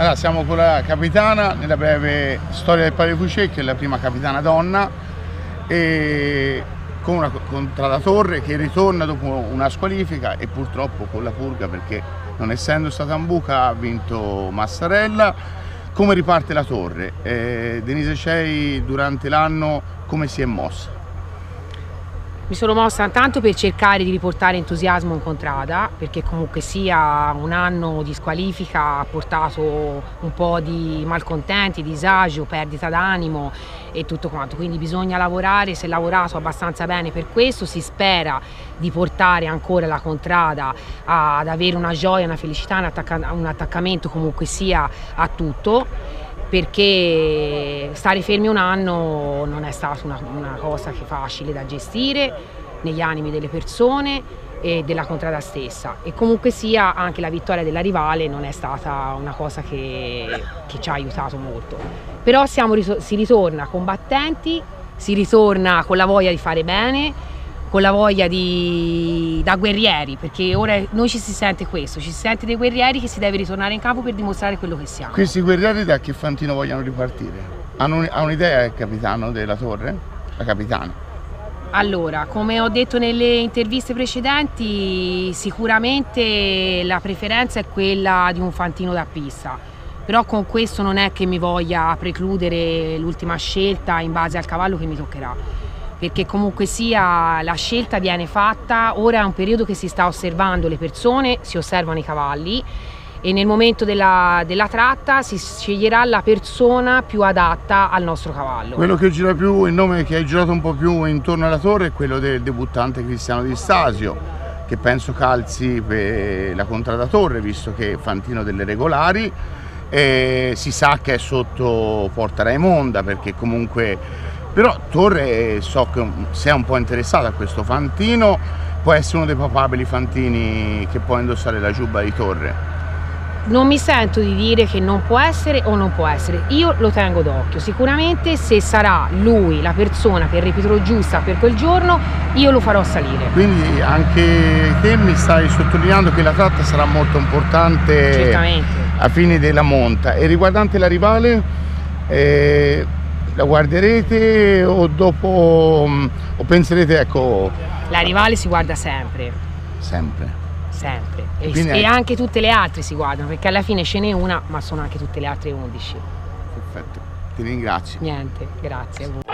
Allora, siamo con la capitana nella breve storia del Padre Fucecchio, è la prima capitana donna, e con una Contrada Torre che ritorna dopo una squalifica e purtroppo con la purga, perché non essendo stata in buca ha vinto Massarella. Come riparte la Torre? Denise Cei durante l'anno come si è mossa? Mi sono mossa tanto per cercare di riportare entusiasmo in Contrada, perché comunque sia un anno di squalifica ha portato un po' di malcontenti, disagio, perdita d'animo e tutto quanto, quindi bisogna lavorare, si è lavorato abbastanza bene per questo, si spera di portare ancora la Contrada ad avere una gioia, una felicità, un attaccamento comunque sia a tutto, perché stare fermi un anno non è stata una cosa facile da gestire negli animi delle persone e della Contrada stessa, e comunque sia anche la vittoria della rivale non è stata una cosa che ci ha aiutato molto, però si ritorna combattenti, si ritorna con la voglia di fare bene, con la voglia da guerrieri, perché ora noi ci si sente questo, ci si sente dei guerrieri che si deve ritornare in campo per dimostrare quello che siamo. Questi guerrieri da che fantino vogliono ripartire? Ha un'idea il capitano della Torre? La capitana? Allora, come ho detto nelle interviste precedenti, sicuramente la preferenza è quella di un fantino da pista, però con questo non è che mi voglia precludere l'ultima scelta in base al cavallo che mi toccherà, perché comunque sia la scelta viene fatta, ora è un periodo che si sta osservando le persone, si osservano i cavalli e nel momento della tratta si sceglierà la persona più adatta al nostro cavallo. Quello che gira più, il nome che hai girato un po' più intorno alla Torre è quello del debuttante Cristiano Di Stasio, che penso calzi per la Contrada Torre, visto che è fantino delle regolari, e si sa che è sotto Porta Raimonda, perché comunque... Però Torre, so che se è un po' interessata a questo fantino, può essere uno dei papabili fantini che può indossare la giubba di Torre. Non mi sento di dire che non può essere o non può essere, io lo tengo d'occhio, sicuramente se sarà lui la persona che ripeterò giusta per quel giorno, io lo farò salire. Quindi anche te mi stai sottolineando che la tratta sarà molto importante. Certamente. A fini della monta. E riguardante la rivale, la guarderete o dopo o penserete, ecco... La rivale si guarda sempre. Sempre? Sempre. E anche tutte le altre si guardano, perché alla fine ce n'è una, ma sono anche tutte le altre 11. Perfetto, ti ringrazio. Niente, grazie a voi.